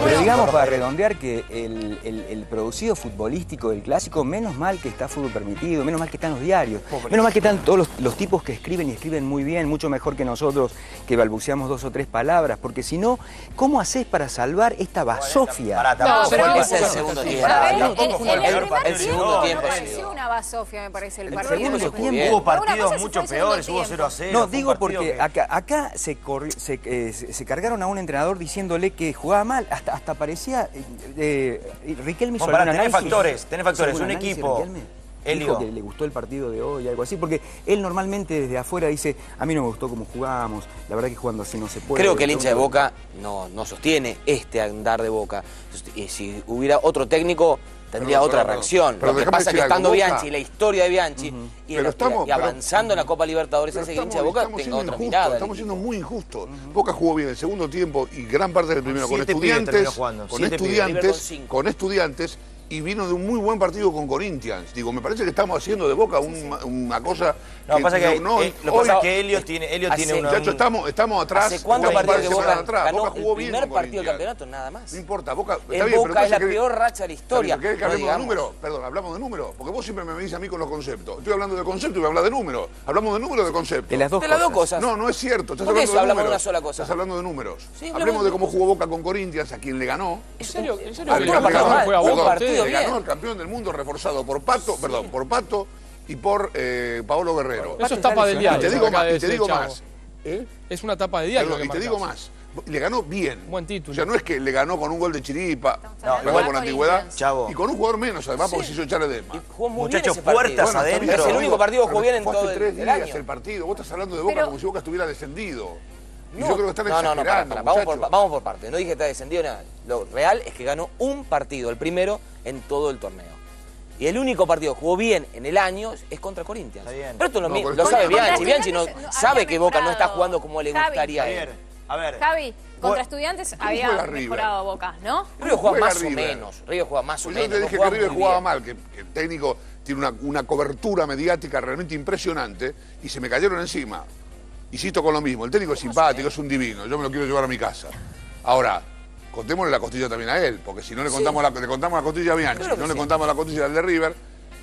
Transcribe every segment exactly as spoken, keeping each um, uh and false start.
Pero digamos, para redondear, que el, el, el producido futbolístico del Clásico, menos mal que está fútbol permitido, menos mal que están los diarios, menos mal que están todos los, los tipos que escriben y escriben muy bien, mucho mejor que nosotros que balbuceamos dos o tres palabras, porque si no, ¿cómo haces para salvar esta basofia? No, pero es el segundo tiempo. El segundo tiempo ha sido una basofia, me parece, el partido. El segundo tiempo hubo partidos mucho peores, hubo cero a cero. No, digo porque acá, acá se, corri, se, eh, se cargaron a un entrenador diciéndole que jugaba mal, hasta, hasta parecía... Eh, eh, Riquelme hizo bueno, algún tenés análisis. factores, tenés factores, ¿Algún un análisis, equipo... Riquelme? Elio. Dijo que le gustó el partido de hoy, algo así, porque él normalmente desde afuera dice, a mí no me gustó cómo jugábamos, la verdad que jugando así no se puede. Creo que el hincha de Boca no, no sostiene este andar de Boca. Y si hubiera otro técnico, tendría pero, otra pero, reacción. pero Lo que pasa es que estando Bianchi, la historia de Bianchi, uh-huh. y, el, estamos, y avanzando pero, en la Copa Libertadores, hace que el hincha de Boca tenga otra injustos, mirada. Estamos siendo muy injustos. Uh-huh. Boca jugó bien el segundo tiempo y gran parte del primero con Siete estudiantes, jugando, con estudiantes, con, con estudiantes, y vino de un muy buen partido con Corinthians. Digo, me parece que estamos haciendo de Boca un, sí, sí. una cosa... No, que, pasa que no, no, eh, lo que pasa es que Elio tiene, Elio tiene una... Muchachos, estamos, estamos atrás. ¿Hace cuántos partidos que Boca atrás? ganó Boca jugó el bien primer con partido del Corinthians. campeonato? Nada más. No importa, Boca... En está bien, Boca pero es la que, peor racha de la historia. ¿Querés que no hablemos digamos. de números? Perdón, hablamos de números. Porque vos siempre me venís a mí con los conceptos. Estoy hablando de conceptos y me hablas de números. ¿Hablamos de números o de conceptos? De las dos, de las cosas. dos cosas. No, no es cierto. Estás ¿Por qué hablando de hablamos números. de una sola cosa? Estás hablando de números. Sí, Hablemos de cómo jugó Boca con Corinthians, a quien le ganó. ¿En serio? ¿En serio? Arturo Patamar juega un Boca? partido Le bien. ganó al campeón del mundo reforzado por Pato, sí. perdón, por Pato y por eh, Paolo Guerrero. Eso es tapa del diario. Y te digo más, de y te digo Chavo. más. ¿Eh? Es una tapa de diario. Perdón, y te digo más. Le ganó bien. Buen título. O sea, no es que le ganó con un gol de chiripa, No, igual con antigüedad. Chavo. Y con un jugador menos, además, porque Sí. se hizo echar Edema. Y jugó muy Muchachos, bien ese puertas partido. adentro. Es el único partido que jugó bien en Fue todo hace el, tres el días año. el partido. Vos estás hablando de Boca Pero- como si Boca estuviera descendido. Y No, yo creo que están no, no, no, exagerando, para, para, vamos, por, muchachos. vamos por parte. No dije que está descendido nada. Lo real es que ganó un partido, el primero, en todo el torneo. Y el único partido que jugó bien en el año es contra Corinthians. Está bien. Pero esto lo, No, mi- pero lo está sabe bien. Bianchi. Contra Bianchi no, Estudiantes no- sabe había que Boca no está mejorado. jugando como le Javi. gustaría a él. Javier, a ver. Javi, contra Bueno, Estudiantes ¿cómo había juega River? mejorado Boca, ¿no? River juega juega más o River? menos. River juega más o Pues yo menos. te no dije juega que River muy jugaba bien. mal, que, que el técnico tiene una, una cobertura mediática realmente impresionante y se me cayeron encima. Insisto con lo mismo, el técnico es simpático, es un divino, yo me lo quiero llevar a mi casa. Ahora, contémosle la costilla también a él, porque si no le contamos, Sí. la, le contamos la costilla a Bianchi, Claro si no que le sí. contamos la costilla al de River,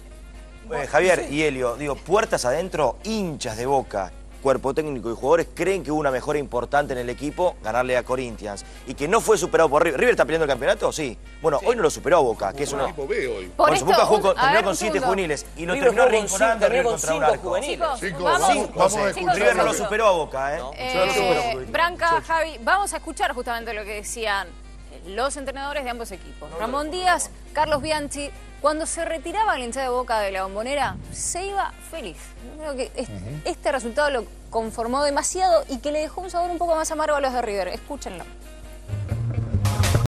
Eh, Javier y Elio, digo, puertas adentro, hinchas de Boca, cuerpo técnico y jugadores creen que hubo una mejora importante en el equipo ganarle a Corinthians y que no fue superado por River. ¿River está peleando el campeonato? Sí. Bueno, hoy no lo superó Boca, que es un una... equipo B hoy. Por Bueno, esto, Boca jugó con- un- a terminó ver, con un siete segundo. juveniles y lo River terminó jugó con arrinconando cinco, terminó River con contra un cinco arco. juveniles. Chicos, Chicos, vamos, vamos, Cinco, vamos sí. a escuchar. River no lo a- superó a Boca, ¿eh? No. Eh, Yo lo supero. Branca, Javi, vamos a escuchar justamente lo que decían los entrenadores de ambos equipos. Ramón Díaz, Carlos Bianchi, cuando se retiraba el hincha de Boca de la Bombonera, se iba feliz. Yo creo que es- este resultado lo conformó demasiado y que le dejó un sabor un poco más amargo a los de River. Escúchenlo.